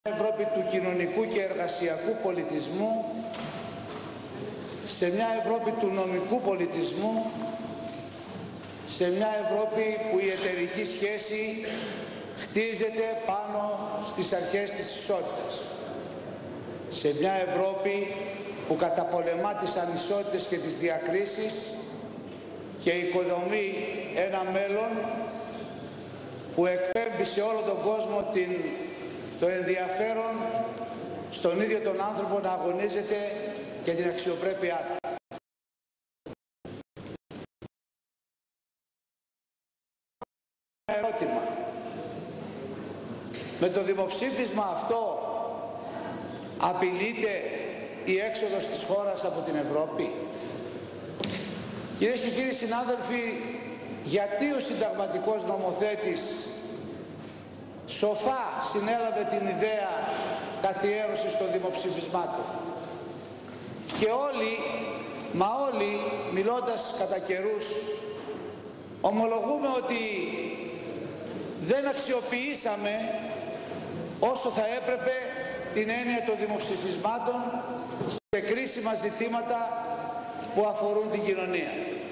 Ευρώπη του κοινωνικού και εργασιακού πολιτισμού, σε μια Ευρώπη του νομικού πολιτισμού, σε μια Ευρώπη που η εταιρική σχέση χτίζεται πάνω στις αρχές της ισότητας, σε μια Ευρώπη που καταπολεμά τις ανισότητες και τις διακρίσεις και οικοδομεί ένα μέλλον που εκπέμπει σε όλο τον κόσμο το ενδιαφέρον στον ίδιο τον άνθρωπο να αγωνίζεται για την αξιοπρέπειά του. Ερώτημα. Με το δημοψήφισμα αυτό απειλείται η έξοδος της χώρας από την Ευρώπη? Κυρίες και κύριοι συνάδελφοι, γιατί ο συνταγματικός νομοθέτης σοφά συνέλαβε την ιδέα καθιέρωσης των δημοψηφισμάτων? Και όλοι, μιλώντας κατά καιρούς, ομολογούμε ότι δεν αξιοποιήσαμε όσο θα έπρεπε την έννοια των δημοψηφισμάτων σε κρίσιμα ζητήματα που αφορούν την κοινωνία.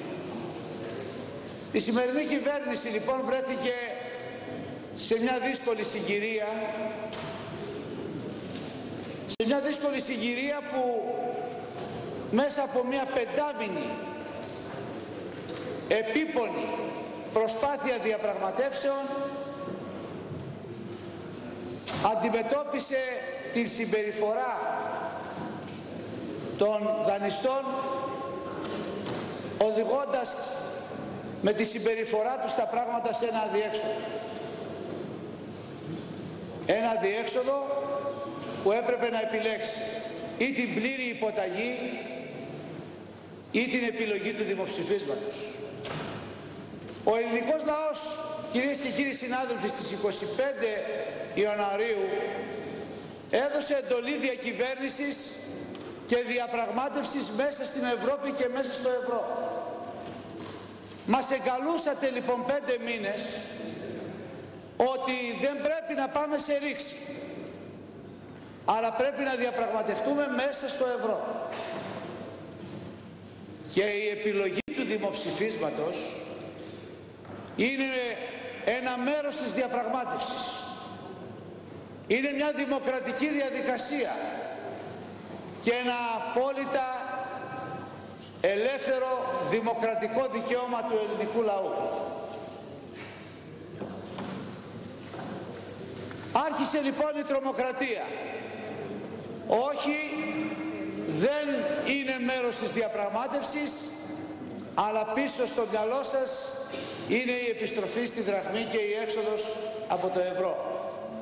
Η σημερινή κυβέρνηση λοιπόν βρέθηκε σε μια δύσκολη συγκυρία, που μέσα από μια πεντάμηνη επίπονη προσπάθεια διαπραγματεύσεων αντιμετώπισε την συμπεριφορά των δανειστών, οδηγώντας με τη συμπεριφορά τους τα πράγματα σε ένα αδιέξοδο. Ένα αδιέξοδο που έπρεπε να επιλέξει ή την πλήρη υποταγή ή την επιλογή του δημοψηφίσματος. Ο ελληνικός λαός, κυρίες και κύριοι συνάδελφοι, στις 25 Ιανουαρίου έδωσε εντολή διακυβέρνησης και διαπραγμάτευσης μέσα στην Ευρώπη και μέσα στο ευρώ. Μας εγκαλούσατε λοιπόν 5 μήνες ότι δεν πρέπει να πάμε σε ρήξη, αλλά πρέπει να διαπραγματευτούμε μέσα στο ευρώ. Και η επιλογή του δημοψηφίσματος είναι ένα μέρος της διαπραγμάτευσης. Είναι μια δημοκρατική διαδικασία και ένα απόλυτα ελεύθερο δημοκρατικό δικαίωμα του ελληνικού λαού. Άρχισε λοιπόν η τρομοκρατία. Όχι, δεν είναι μέρος της διαπραγμάτευσης, αλλά πίσω στο μυαλό σας είναι η επιστροφή στη δραχμή και η έξοδος από το ευρώ.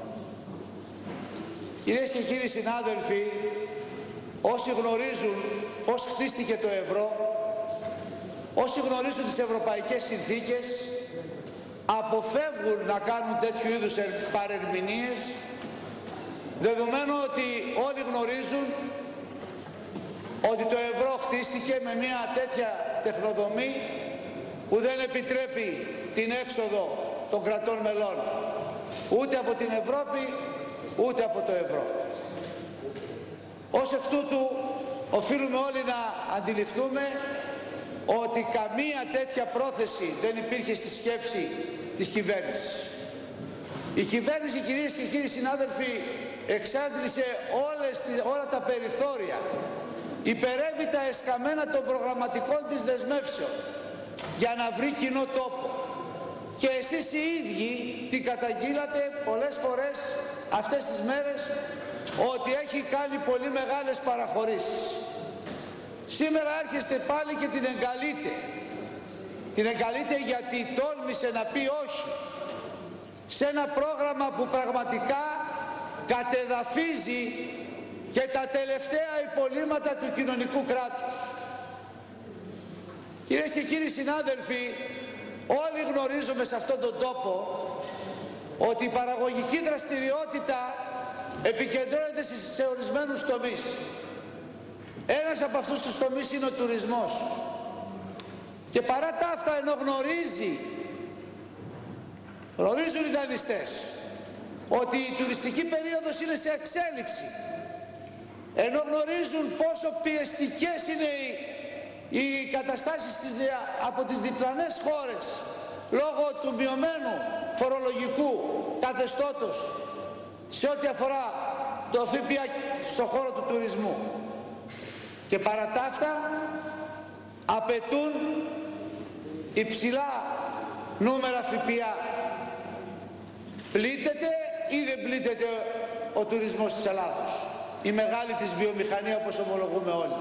Κυρίες και κύριοι συνάδελφοι, όσοι γνωρίζουν πώς χτίστηκε το ευρώ, όσοι γνωρίζουν τις ευρωπαϊκές συνθήκες, αποφεύγουν να κάνουν τέτοιου είδους παρερμηνίες, δεδομένου ότι όλοι γνωρίζουν ότι το ευρώ χτίστηκε με μια τέτοια τεχνοδομή που δεν επιτρέπει την έξοδο των κρατών μελών ούτε από την Ευρώπη ούτε από το ευρώ. Ως εκ τούτου οφείλουμε όλοι να αντιληφθούμε ότι καμία τέτοια πρόθεση δεν υπήρχε στη σκέψη της κυβέρνησης. Η κυβέρνηση, κυρίες και κύριοι συνάδελφοι, εξάντλησε όλα τα περιθώρια, υπερεύει τα εσκαμμένα των προγραμματικών της δεσμεύσεων για να βρει κοινό τόπο. Και εσείς οι ίδιοι την καταγγείλατε πολλές φορές αυτές τις μέρες ότι έχει κάνει πολύ μεγάλες παραχωρήσεις. Σήμερα έρχεστε πάλι και την εγκαλείτε. Την εγκαλείτε γιατί τόλμησε να πει όχι σε ένα πρόγραμμα που πραγματικά κατεδαφίζει και τα τελευταία υπολείμματα του κοινωνικού κράτους. Κυρίες και κύριοι συνάδελφοι, όλοι γνωρίζουμε σε αυτόν τον τόπο ότι η παραγωγική δραστηριότητα επικεντρώνεται σε ορισμένους τομείς. Ένας από αυτούς τους τομείς είναι ο τουρισμός. Και παρά τα αυτά, ενώ γνωρίζουν οι δανειστές ότι η τουριστική περίοδος είναι σε εξέλιξη, ενώ γνωρίζουν πόσο πιεστικές είναι οι καταστάσεις από τις διπλανές χώρες λόγω του μειωμένου φορολογικού καθεστώτος σε ό,τι αφορά το ΦΠΑ στον χώρο του τουρισμού. Και παρά τα αυτά απαιτούν υψηλά νούμερα ΦΠΑ. Πλήττεται ή δεν πλήττεται ο τουρισμός της Ελλάδος, η μεγάλη της βιομηχανία, όπως ομολογούμε όλοι?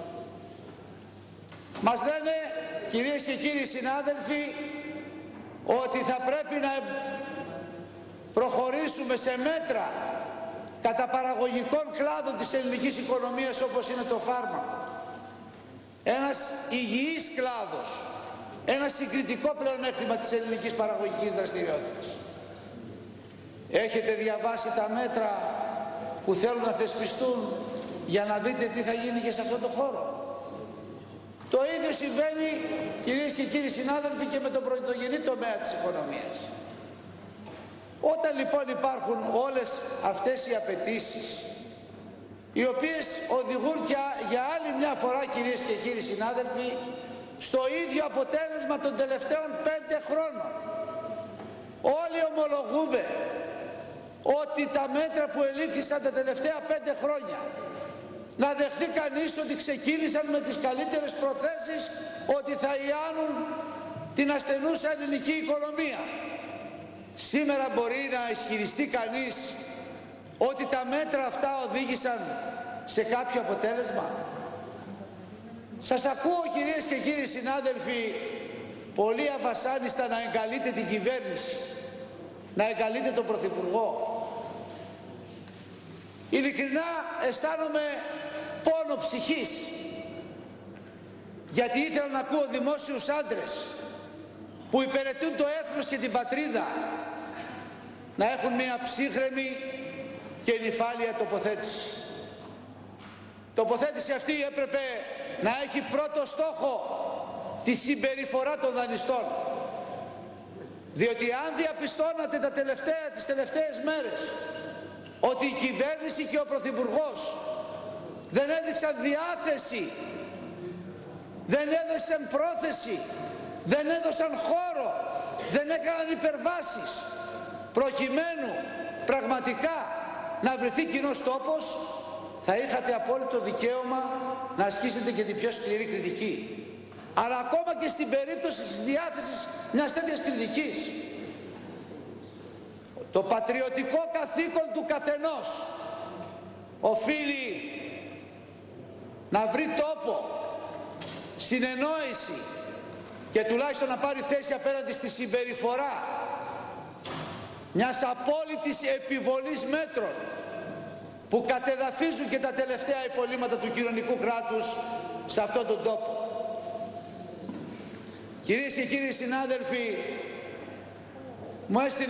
Μας λένε, κυρίες και κύριοι συνάδελφοι, ότι θα πρέπει να προχωρήσουμε σε μέτρα κατά παραγωγικών κλάδων της ελληνικής οικονομίας, όπως είναι το φάρμακο. Ένας υγιής κλάδος, ένα συγκριτικό πλεονέκτημα της ελληνικής παραγωγικής δραστηριότητας. Έχετε διαβάσει τα μέτρα που θέλουν να θεσπιστούν για να δείτε τι θα γίνει και σε αυτό το χώρο? Το ίδιο συμβαίνει, κυρίες και κύριοι συνάδελφοι, και με τον πρωτογενή τομέα της οικονομίας. Όταν λοιπόν υπάρχουν όλες αυτές οι απαιτήσεις, οι οποίες οδηγούν για άλλη μια φορά, κυρίες και κύριοι συνάδελφοι, στο ίδιο αποτέλεσμα των τελευταίων 5 χρόνων. Όλοι ομολογούμε ότι τα μέτρα που ελήφθησαν τα τελευταία 5 χρόνια, να δεχτεί κανείς ότι ξεκίνησαν με τις καλύτερες προθέσεις ότι θα ιάνουν την ασθενούσα ελληνική οικονομία. Σήμερα μπορεί να ισχυριστεί κανείς ότι τα μέτρα αυτά οδήγησαν σε κάποιο αποτέλεσμα? Σας ακούω, κυρίες και κύριοι συνάδελφοι, πολύ αβασάνιστα να εγκαλείτε την κυβέρνηση, να εγκαλείτε τον Πρωθυπουργό. Ειλικρινά αισθάνομαι πόνο ψυχής, γιατί ήθελα να ακούω δημόσιους άντρες που υπηρετούν το έθνος και την πατρίδα να έχουν μια ψύχρεμη και νηφάλια τοποθέτηση. Τοποθέτηση αυτή έπρεπε να έχει πρώτο στόχο τη συμπεριφορά των δανειστών, διότι αν διαπιστώνατε τις τελευταίες μέρες ότι η κυβέρνηση και ο Πρωθυπουργός δεν έδειξαν διάθεση, δεν έδωσαν πρόθεση, δεν έδωσαν χώρο, δεν έκαναν υπερβάσεις προκειμένου πραγματικά να βρεθεί κοινός τόπος, θα είχατε απόλυτο δικαίωμα να ασκήσετε και την πιο σκληρή κριτική. Αλλά ακόμα και στην περίπτωση της διάθεσης μιας τέτοιας κριτικής, το πατριωτικό καθήκον του καθενός οφείλει να βρει τόπο, συνεννόηση και τουλάχιστον να πάρει θέση απέναντι στη συμπεριφορά μιας απόλυτης επιβολής μέτρων που κατεδαφίζουν και τα τελευταία υπολείμματα του κοινωνικού κράτους σε αυτόν τον τόπο. Κυρίες και κύριοι συνάδελφοι, μου έστειλε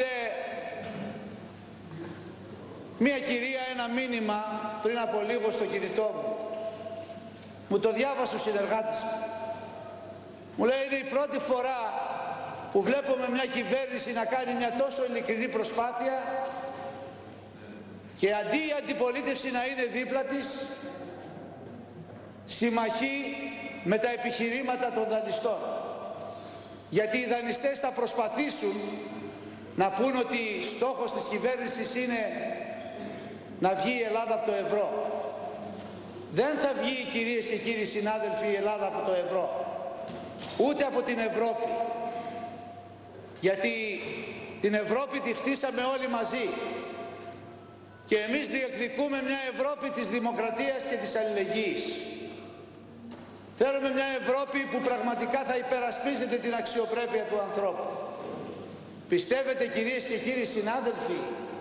μία κυρία ένα μήνυμα πριν από λίγο στο κινητό μου. Μου το διάβασε ο συνεργάτης μου. Μου λέει, είναι η πρώτη φορά που βλέπουμε μια κυβέρνηση να κάνει μια τόσο ειλικρινή προσπάθεια και αντί η αντιπολίτευση να είναι δίπλα της, συμμαχεί με τα επιχειρήματα των δανειστών. Γιατί οι δανειστές θα προσπαθήσουν να πούν ότι στόχος της κυβέρνησης είναι να βγει η Ελλάδα από το ευρώ. Δεν θα βγει, κυρίες και κύριοι συνάδελφοι, η Ελλάδα από το ευρώ, ούτε από την Ευρώπη, γιατί την Ευρώπη τη χτίσαμε όλοι μαζί και εμείς διεκδικούμε μια Ευρώπη της δημοκρατίας και της αλληλεγγύης. Θέλουμε μια Ευρώπη που πραγματικά θα υπερασπίζεται την αξιοπρέπεια του ανθρώπου. Πιστεύετε, κυρίες και κύριοι συνάδελφοι,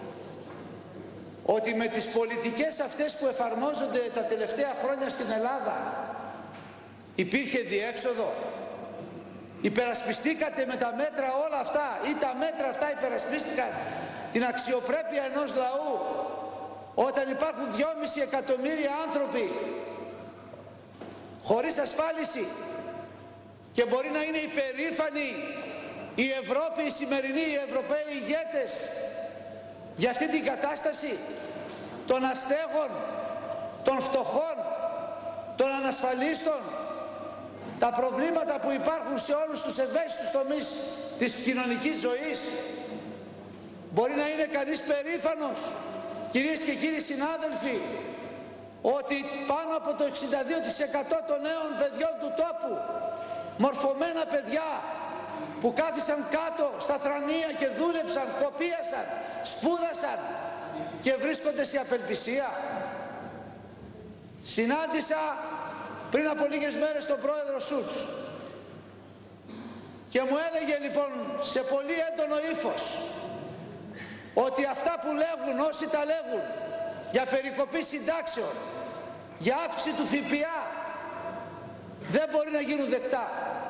ότι με τις πολιτικές αυτές που εφαρμόζονται τα τελευταία χρόνια στην Ελλάδα υπήρχε διέξοδο? Υπερασπιστήκατε με τα μέτρα όλα αυτά ή τα μέτρα αυτά υπερασπίστηκαν την αξιοπρέπεια ενός λαού όταν υπάρχουν 2,5 εκατομμύρια άνθρωποι χωρίς ασφάλιση και μπορεί να είναι υπερήφανοι η Ευρώπη, οι σημερινοί οι Ευρωπαίοι ηγέτες για αυτή την κατάσταση των αστέγων, των φτωχών, των ανασφαλίστων, τα προβλήματα που υπάρχουν σε όλους τους ευαίσθητους τομείς της κοινωνικής ζωής? Μπορεί να είναι κανείς περήφανος, κυρίες και κύριοι συνάδελφοι, ότι πάνω από το 62% των νέων παιδιών του τόπου, μορφωμένα παιδιά που κάθισαν κάτω στα θρανία και δούλεψαν, κοπίασαν, σπούδασαν και βρίσκονται σε απελπισία? Συνάντησα πριν από λίγες μέρες τον πρόεδρο Σούλτς και μου έλεγε λοιπόν σε πολύ έντονο ύφος ότι αυτά που λέγουν όσοι τα λέγουν για περικοπή συντάξεων, για αύξηση του ΦΠΑ δεν μπορεί να γίνουν δεκτά.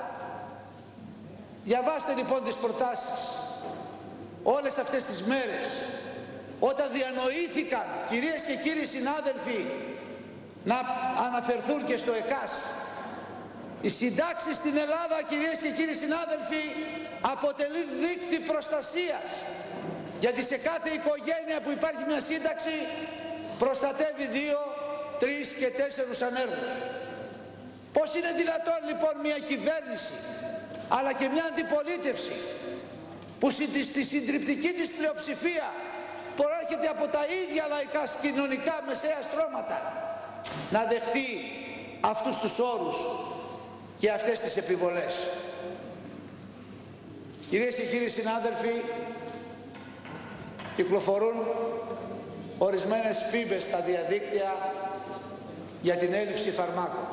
Διαβάστε λοιπόν τις προτάσεις όλες αυτές τις μέρες, όταν διανοήθηκαν, κυρίες και κύριοι συνάδελφοι, να αναφερθούν και στο ΕΚΑΣ. Οι συντάξεις στην Ελλάδα, κυρίες και κύριοι συνάδελφοι, αποτελεί δείκτη προστασίας, γιατί σε κάθε οικογένεια που υπάρχει μια σύνταξη προστατεύει 2, 3 και 4 ανέργους. Πώς είναι δυνατόν λοιπόν μια κυβέρνηση αλλά και μια αντιπολίτευση που στη συντριπτική της πλειοψηφία προέρχεται από τα ίδια λαϊκά κοινωνικά μεσαία στρώματα να δεχτεί αυτούς τους όρους και αυτές τις επιβολές? Κυρίες και κύριοι συνάδελφοι, κυκλοφορούν ορισμένες φήμες στα διαδίκτυα για την έλλειψη φαρμάκων.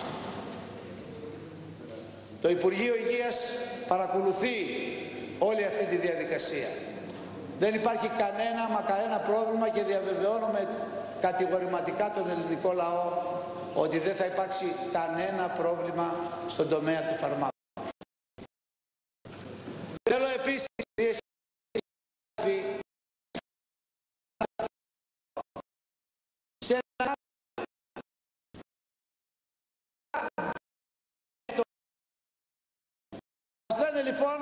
Το Υπουργείο Υγείας παρακολουθεί όλη αυτή τη διαδικασία. Δεν υπάρχει κανένα πρόβλημα και διαβεβαιώνουμε κατηγορηματικά τον ελληνικό λαό ότι δεν θα υπάρξει κανένα πρόβλημα στον τομέα του φαρμάκου. Θέλω επίσης, κυρίες και κύριοι, μας λένε λοιπόν,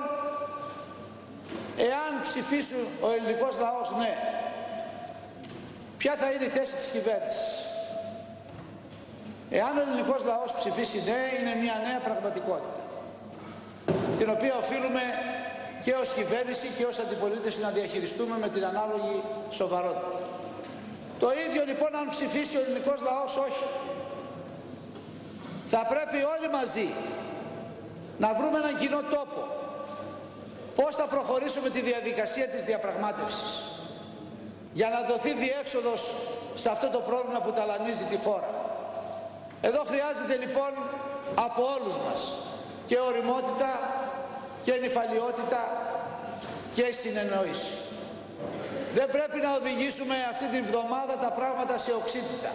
εάν ψηφίσει ο ελληνικός λαός ναι, ποια θα είναι η θέση της κυβέρνησης? Εάν ο ελληνικός λαός ψηφίσει ναι, είναι μια νέα πραγματικότητα, την οποία οφείλουμε και ως κυβέρνηση και ως αντιπολίτευση να διαχειριστούμε με την ανάλογη σοβαρότητα. Το ίδιο λοιπόν αν ψηφίσει ο ελληνικός λαός όχι. Θα πρέπει όλοι μαζί να βρούμε έναν κοινό τόπο. Πώς θα προχωρήσουμε τη διαδικασία της διαπραγμάτευσης για να δοθεί διέξοδος σε αυτό το πρόβλημα που ταλανίζει τη χώρα. Εδώ χρειάζεται λοιπόν από όλους μας και ωριμότητα και νηφαλιότητα και συνεννόηση. Δεν πρέπει να οδηγήσουμε αυτή την εβδομάδα τα πράγματα σε οξύτητα.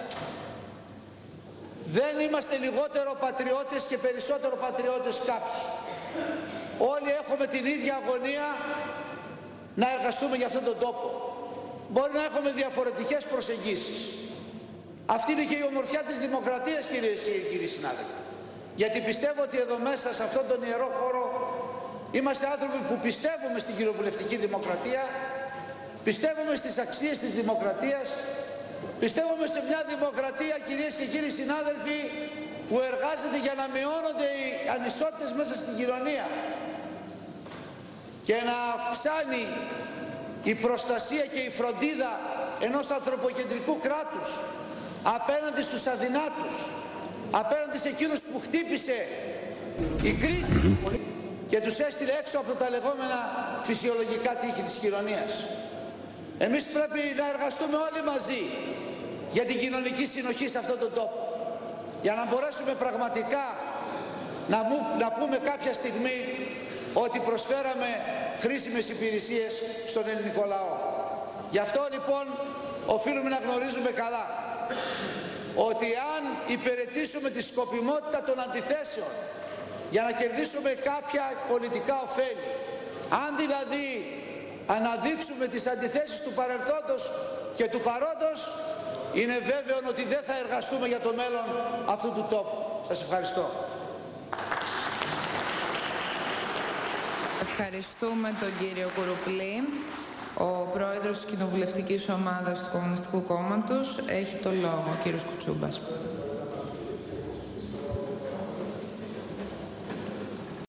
Δεν είμαστε λιγότερο πατριώτες και περισσότερο πατριώτες κάποιοι. Όλοι έχουμε την ίδια αγωνία να εργαστούμε για αυτόν τον τόπο. Μπορεί να έχουμε διαφορετικές προσεγγίσεις. Αυτή είναι και η ομορφιά της δημοκρατίας, κυρίες και κύριοι συνάδελφοι. Γιατί πιστεύω ότι εδώ μέσα σε αυτόν τον ιερό χώρο είμαστε άνθρωποι που πιστεύουμε στην κοινοβουλευτική δημοκρατία, πιστεύουμε στις αξίες της δημοκρατίας, πιστεύουμε σε μια δημοκρατία, κυρίες και κύριοι συνάδελφοι, που εργάζεται για να μειώνονται οι ανισότητες μέσα στην κοινωνία και να αυξάνει η προστασία και η φροντίδα ενός ανθρωποκεντρικού κράτους απέναντι στους αδυνάτους, απέναντι σε εκείνους που χτύπησε η κρίση και τους έστειλε έξω από τα λεγόμενα φυσιολογικά τείχη της κοινωνίας. Εμείς πρέπει να εργαστούμε όλοι μαζί για την κοινωνική συνοχή σε αυτόν τον τόπο, για να μπορέσουμε πραγματικά να πούμε κάποια στιγμή ότι προσφέραμε χρήσιμες υπηρεσίες στον ελληνικό λαό. Γι' αυτό λοιπόν οφείλουμε να γνωρίζουμε καλά ότι αν υπηρετήσουμε τη σκοπιμότητα των αντιθέσεων για να κερδίσουμε κάποια πολιτικά ωφέλη, αν δηλαδή αναδείξουμε τις αντιθέσεις του παρελθόντος και του παρόντος, είναι βέβαιο ότι δεν θα εργαστούμε για το μέλλον αυτού του τόπου. Σας ευχαριστώ. Ευχαριστούμε τον κύριο Κουρουπλή. Ο πρόεδρος της κοινοβουλευτικής ομάδας του Κομμουνιστικού Κόμματος έχει το λόγο, ο κύριος Κουτσούμπας.